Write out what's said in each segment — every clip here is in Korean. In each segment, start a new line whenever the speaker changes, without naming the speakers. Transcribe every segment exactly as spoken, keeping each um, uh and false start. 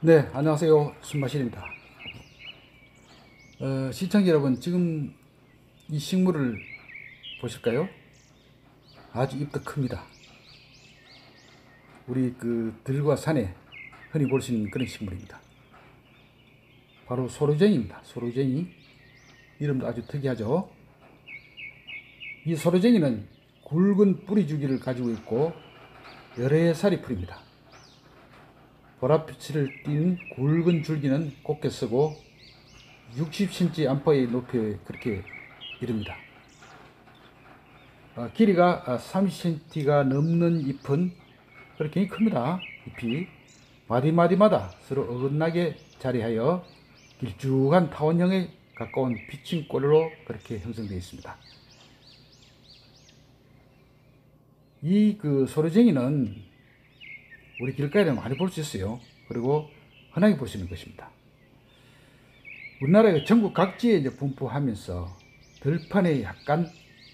네, 안녕하세요. 숨마실입니다. 어, 시청자 여러분, 지금 이 식물을 보실까요? 아주 잎도 큽니다. 우리 그 들과 산에 흔히 볼 수 있는 그런 식물입니다. 바로 소로쟁이입니다. 소로쟁이. 이름도 아주 특이하죠. 이 소로쟁이는 굵은 뿌리 줄기를 가지고 있고 여러 살이 풀입니다. 보랏빛을 띤 굵은 줄기는 곱게 쓰고 육십 센티미터 안팎의 높이에 그렇게 이릅니다. 어, 길이가 삼십 센티미터가 넘는 잎은 그렇게 큽니다. 잎이 마디마디마다 서로 어긋나게 자리하여 길쭉한 타원형에 가까운 피칭꼴로 그렇게 형성되어 있습니다. 이 그 소로쟁이는 우리 길가에 많이 볼 수 있어요. 그리고 흔하게 볼 수 있는 것입니다. 우리나라의 전국 각지에 이제 분포하면서 들판에 약간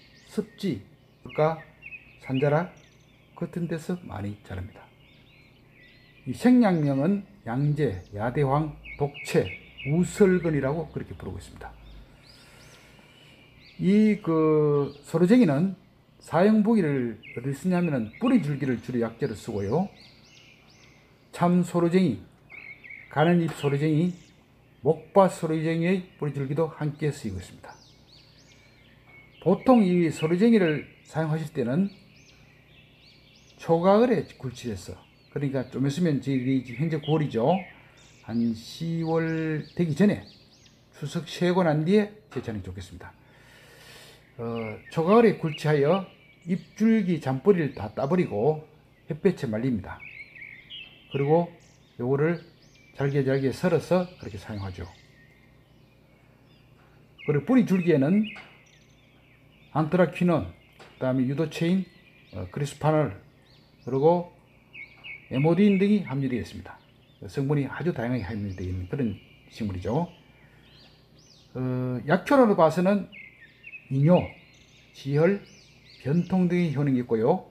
습지가 산자락 같은 데서 많이 자랍니다. 이 생략명은 양재, 야대황, 독채, 우설근이라고 그렇게 부르고 있습니다. 이 그 소로쟁이는 사용부위를 어디 쓰냐면은 뿌리 줄기를 주로 약재로 쓰고요. 참 소로쟁이, 가는 잎 소로쟁이, 목밭 소로쟁이의 뿌리 줄기도 함께 쓰이고 있습니다. 보통 이 소로쟁이를 사용하실 때는 초가을에 굴치해서, 그러니까 좀 있으면 저희 현재 구월이죠. 한 시월 되기 전에 추석 쉬고 난 뒤에 제차는 좋겠습니다. 어, 초가을에 굴치하여 잎줄기 잔뿌리를 다 따버리고 햇볕에 말립니다. 그리고 요거를 잘게 잘게 썰어서 그렇게 사용하죠. 그리고 뿌리 줄기에는 안트라퀴논, 그 다음에 유도체인, 어, 크리스파놀, 그리고 에모딘 등이 함유되어 있습니다. 성분이 아주 다양하게 함유되어 있는 그런 식물이죠. 어, 약효로로 봐서는 이뇨, 지혈, 변통 등의 효능이 있고요.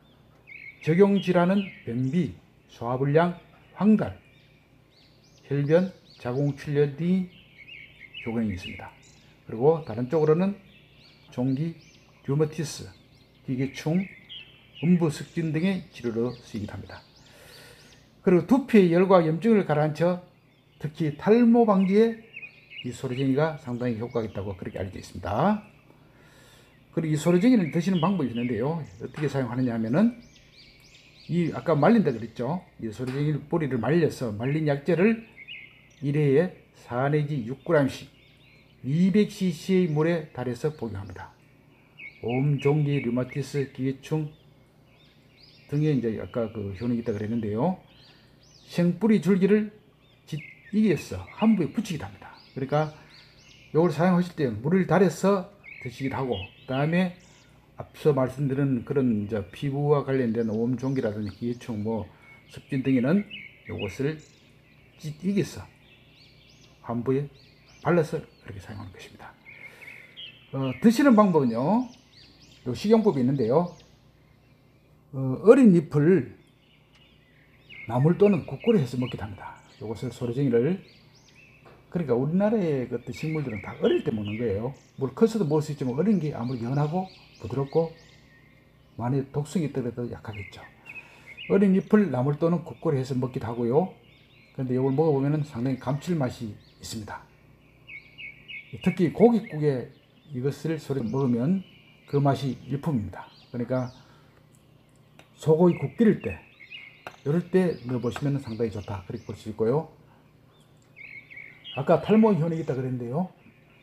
적용질환은 변비, 소화불량, 황달, 혈변, 자궁출혈 등의 효능이 있습니다. 그리고 다른 쪽으로는 종기, 류머티스, 기계충, 음부석진 등의 치료로 쓰이기도 합니다. 그리고 두피의 열과 염증을 가라앉혀 특히 탈모 방지에 이 소로쟁이가 상당히 효과가 있다고 그렇게 알려져 있습니다. 그리고 이 소로쟁이를 드시는 방법이 있는데요. 어떻게 사용하느냐 하면은 이 아까 말린다 그랬죠. 이 소로쟁이 뿌리를 말려서 말린 약재를 일 회에 사 내지 육 그램씩 이백 씨씨의 물에 달여서 복용합니다. 옴, 종기, 류마티스, 기계충 등의 이제 아까 그 효능이 있다 그랬는데요. 생뿌리 줄기를 이겨서 한부에 붙이기도 합니다. 그러니까 이걸 사용하실 때 물을 달여서 드시기도 하고, 그 다음에 앞서 말씀드린 그런 이제 피부와 관련된 옴종기라든지 기계충, 뭐 습진 등에는 이것을 이겨서 한부에 발라서 그렇게 사용하는 것입니다. 어, 드시는 방법은요, 요 식용법이 있는데요. 어, 어린 잎을 나물 또는 국거리 해서 먹기도 합니다. 이것을 소로쟁이를, 그러니까 우리나라의 그 식물들은 다 어릴 때 먹는 거예요. 물 커서도 먹을 수 있지만 어린 게 아무리 연하고 부드럽고 많이 독성이 있더라도 약하겠죠. 어린 잎을 나물 또는 국거리 해서 먹기도 하고요. 그런데 이걸 먹어보면 상당히 감칠맛이 있습니다. 특히 고깃국에 이것을 소리 먹으면 그 맛이 일품입니다. 그러니까 소고기 국 끓일 때 이럴 때 넣어보시면 상당히 좋다 그렇게 볼 수 있고요. 아까 탈모 효능이 있다 그랬는데요.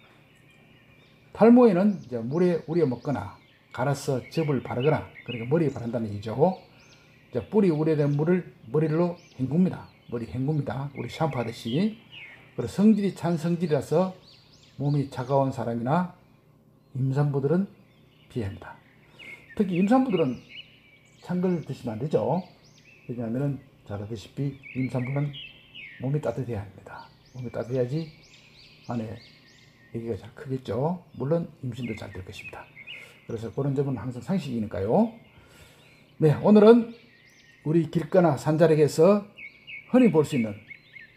탈모에는 이제 물에 우려 먹거나 갈아서 즙을 바르거나, 그러니까 머리에 바른다는 얘기죠. 이제 뿌리 우려된 물을 머리로 헹굽니다. 머리 헹굽니다. 우리 샴푸 하듯이. 그리고 성질이 찬 성질이라서 몸이 차가운 사람이나 임산부들은 피해야 합니다. 특히 임산부들은 찬 걸 드시면 안 되죠. 왜냐하면 잘 아시다시피 임산부는 몸이 따뜻해야 합니다. 몸이 따뜻해야지 안에 아기가 잘 크겠죠. 물론 임신도 잘 될 것입니다. 그래서 그런 점은 항상 상식이니까요. 네, 오늘은 우리 길가나 산자락에서 흔히 볼 수 있는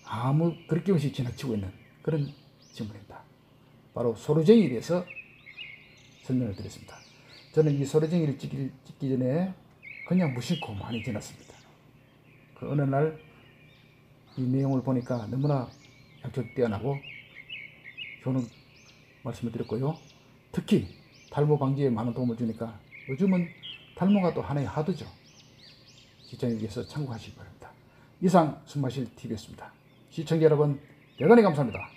아무 그렇게 없이 지나치고 있는 그런 질문입니다. 바로 소로쟁이에 대해서 설명을 드렸습니다. 저는 이 소로쟁이를 찍기, 찍기 전에 그냥 무심코 많이 지났습니다. 그 어느 날 이 내용을 보니까 너무나 양쪽 뛰어나고 좋은 말씀을 드렸고요. 특히 탈모 방지에 많은 도움을 주니까 요즘은 탈모가 또 하나의 하드죠. 시청자께서 참고하시기 바랍니다. 이상 숨마실 티비였습니다. 시청자 여러분 대단히 감사합니다.